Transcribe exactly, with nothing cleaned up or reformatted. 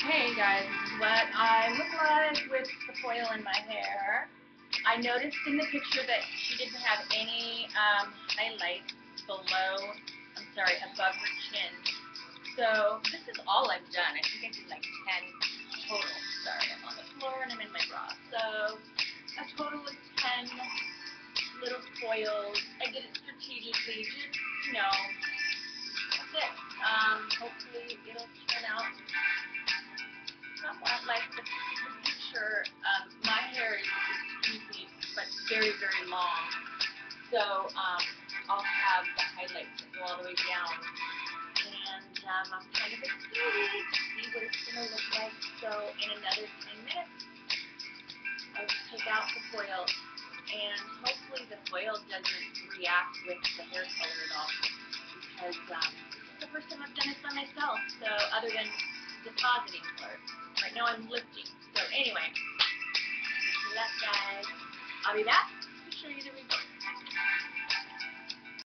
Hey guys, this is what I look like with the foil in my hair. I noticed in the picture that she didn't have any um, highlights below, I'm sorry, above her chin. So this is all I've done. I think I did like ten total. Sorry, I'm on the floor and I'm in my bra. So a total of ten little foils. I did it strategically, just, you know, that's it. Um, hopefully it'll turn out somewhat like the, the picture. Um, my hair is creepy, but very, very long. So um, I'll have the highlights that go all the way down. And um, I'm kind of excited to see what it's going to look like. So in another ten minutes, I'll take out the foil. And hopefully the foil doesn't react with the hair color at all. Because um, this is the first time I've done this by myself. So other than depositing color. Right now I'm lifting. So anyway, good luck guys. I'll be back.